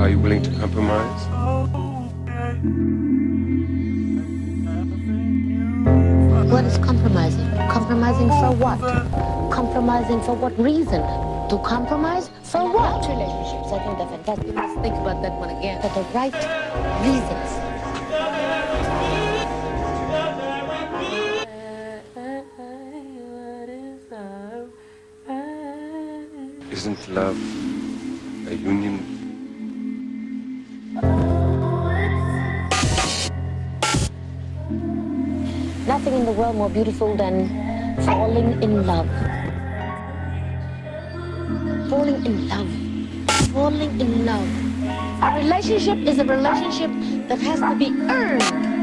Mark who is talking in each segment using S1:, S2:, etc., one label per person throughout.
S1: Are you willing to compromise?
S2: What is compromising? Compromising for what? Compromising for what reason? To compromise for what? Relationships, I think they're fantastic. Let's think about that one again. For the right reasons.
S1: Isn't love a union?
S2: Nothing in the world more beautiful than falling in love. Falling in love. Falling in love. A relationship is a relationship that has to be earned.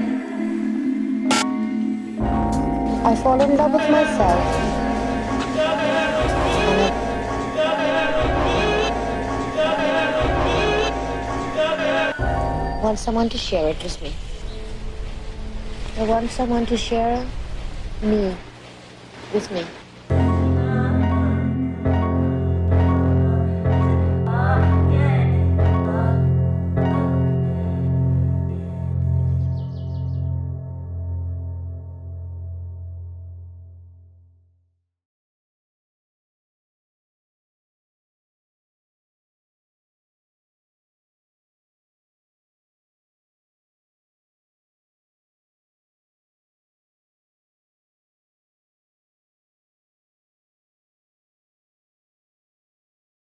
S2: I fall in love with myself. I want someone to share it with me. I want someone to share me with me.